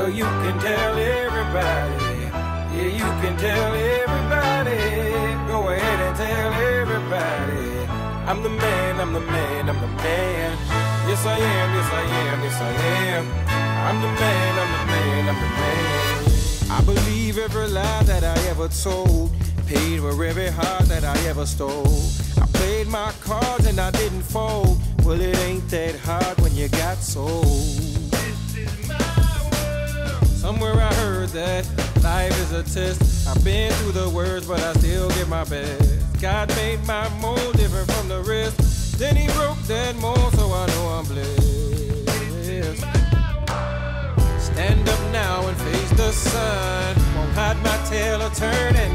Well, you can tell everybody. Yeah, you can tell everybody. Go ahead and tell everybody. I'm the man, I'm the man, I'm the man. Yes, I am, yes, I am, yes, I am. I'm the man, I'm the man, I'm the man. I believe every lie that I ever told. Paid for every heart that I ever stole. I played my cards and I didn't fold. Well, it ain't that hard when you got sold. This is my world. Somewhere I heard that life is a test. I've been through the worst, but I still give my best. God made my mold different from the rest. Then he broke that mold, so I know I'm blessed. Stand up now and face the sun. Won't hide my tail or turn and